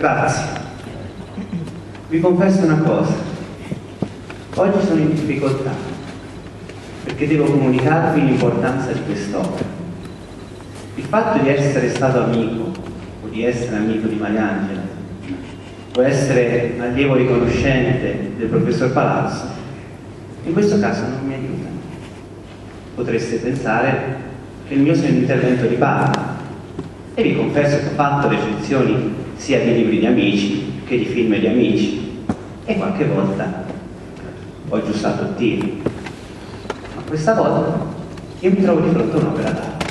Grazie. Vi confesso una cosa. Oggi sono in difficoltà perché devo comunicarvi l'importanza di quest'opera. Il fatto di essere stato amico o di essere amico di Mariangela o essere allievo riconoscente del professor Palazzo in questo caso non mi aiuta. Potreste pensare che il mio sia un intervento di parte e vi confesso che ho fatto recensioni sia di libri di amici che di film di amici e qualche volta ho aggiustato il tiro, ma questa volta io mi trovo di fronte a un'opera d'arte.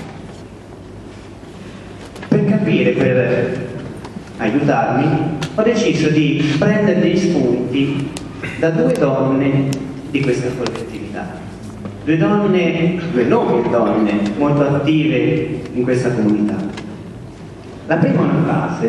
Per capire, per aiutarmi, ho deciso di prendere degli spunti da due donne di questa collettività, due nomi donne molto attive in questa comunità. La prima è una frase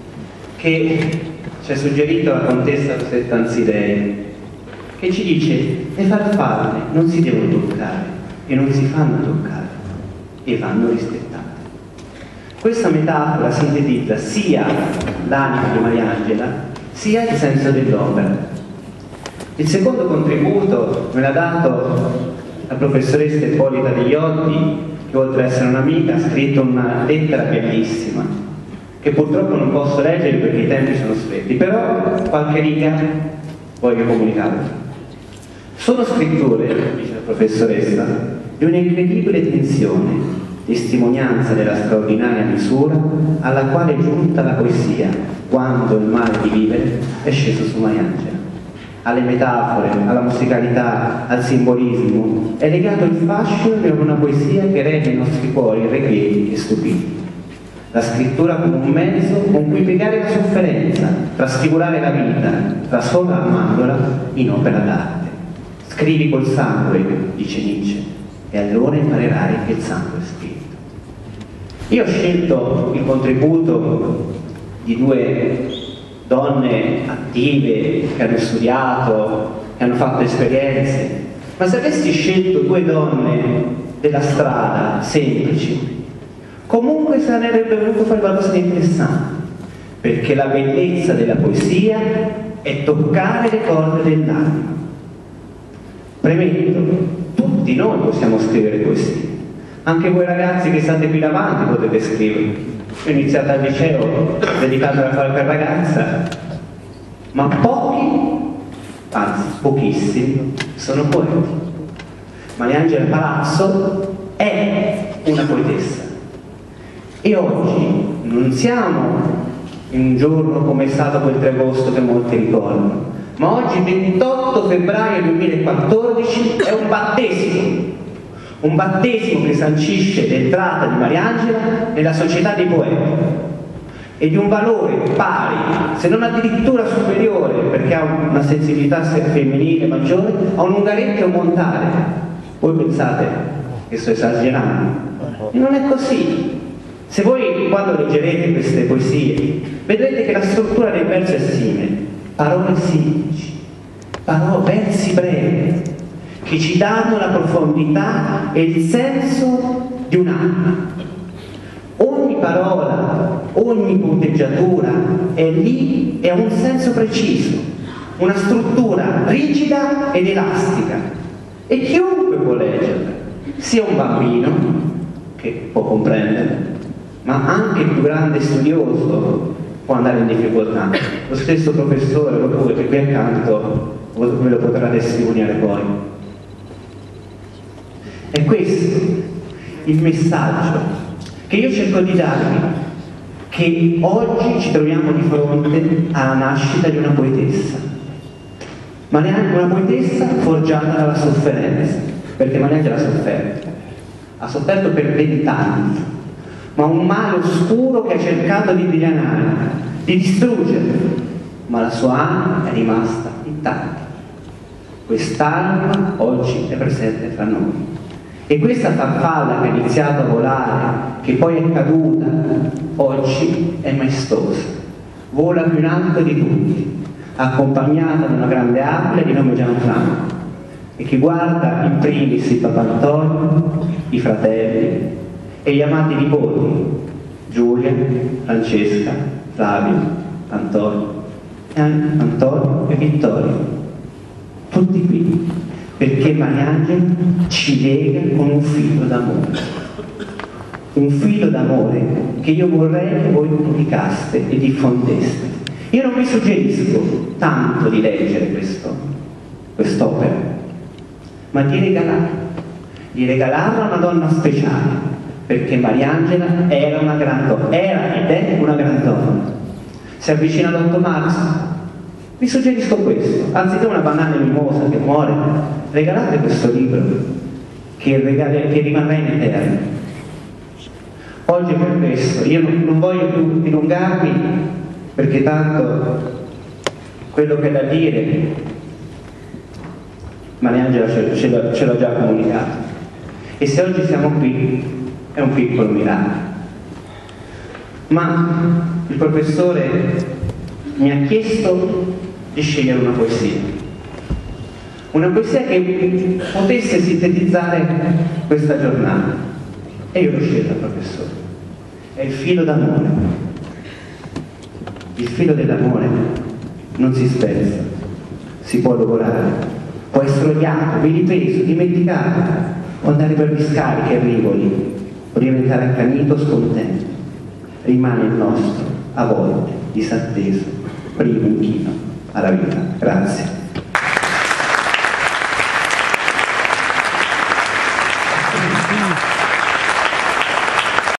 che ci ha suggerito la contessa Rosetta Ansidei, che ci dice: le farfalle non si devono toccare e non si fanno toccare e vanno rispettate. Questa metafora sintetizza sia l'anima di Mariangela sia il senso dell'opera. Il secondo contributo me l'ha dato la professoressa Ippolita Degli Oddi, che oltre ad essere un'amica ha scritto una lettera bellissima che purtroppo non posso leggere perché i tempi sono stretti, però qualche riga voglio comunicarvi. Sono scritture, dice la professoressa, di un'incredibile tensione, testimonianza della straordinaria misura alla quale è giunta la poesia quando il male di vivere è sceso su Mariangela. Alle metafore, alla musicalità, al simbolismo è legato il fascino di una poesia che rende i nostri cuori irrequieti e stupiti. La scrittura come un mezzo con cui piegare la sofferenza, trasfigurare la vita, trasformandola in opera d'arte. Scrivi col sangue, dice Nietzsche, e allora imparerai che il sangue è spirito. Io ho scelto il contributo di due donne attive che hanno studiato, che hanno fatto esperienze, ma se avessi scelto due donne della strada, semplici, comunque sarebbe venuto fuori qualcosa di interessante, perché la bellezza della poesia è toccare le corde dell'anima. Premetto, tutti noi possiamo scrivere poesie, anche voi ragazzi che state qui davanti potete scrivere. Ho iniziato al liceo dedicato alla qualche ragazza, ma pochi, anzi pochissimi, sono poeti. Mariangela Palazzo è una poetessa e oggi non siamo in un giorno come è stato quel 3 agosto che molti ricordano, ma oggi 28 febbraio 2014 è un battesimo che sancisce l'entrata di Mariangela nella società dei poeti e di un valore pari, se non addirittura superiore, perché ha una sensibilità femminile maggiore, a un Ungaretti o Montale. Voi pensate che sto esagerando? E non è così. Se voi quando leggerete queste poesie vedrete che la struttura del verso è simile, parole semplici, versi brevi, che ci danno la profondità e il senso di un'anima. Ogni parola, ogni punteggiatura è lì e ha un senso preciso, una struttura rigida ed elastica, e chiunque può leggerla, sia un bambino che può comprendere, ma anche il più grande studioso può andare in difficoltà. Lo stesso professore, oppure che qui accanto ve lo potrà testimoniare poi. È questo il messaggio che io cerco di darvi, che oggi ci troviamo di fronte alla nascita di una poetessa, ma neanche una poetessa forgiata dalla sofferenza, perché Mariangela ha sofferto per 20 anni, ma un male oscuro che ha cercato di dilanare, di distruggere, ma la sua anima è rimasta intatta. Quest'anima oggi è presente fra noi. E questa farfalla che ha iniziato a volare, che poi è caduta, oggi è maestosa, vola più in alto di tutti, accompagnata da una grande aquila di nome Gianfranco, e che guarda in primis il Papa Antonio, i fratelli e gli amati nipoti, Giulia, Francesca, Flavio, Antonio e Vittorio, tutti qui, perché Mariangela ci lega con un filo d'amore che io vorrei che voi pubblicaste e diffondeste. Io non vi suggerisco tanto di leggere quest'opera, ma di regalarla a una donna speciale, perché Mariangela era ed è una gran donna. Si avvicina ad 8 marzo, vi suggerisco questo, anziché una banale mimosa che muore, regalate questo libro che rimarrà in eterno. Oggi per questo, io non voglio più dilungarmi, perché tanto quello che è da dire Mariangela ce l'ha già comunicato, e se oggi siamo qui è un piccolo miracolo. Ma il professore mi ha chiesto di scegliere una poesia che potesse sintetizzare questa giornata, e io l'ho scelta, professore. È il filo d'amore. Il filo dell'amore non si spezza, si può lavorare, può essere odiato, vilipeso, dimenticato, può andare per discariche e rivoli, può diventare accanito, scontento. Rimane il nostro, a volte, disatteso, primo inchino alla vita. Grazie.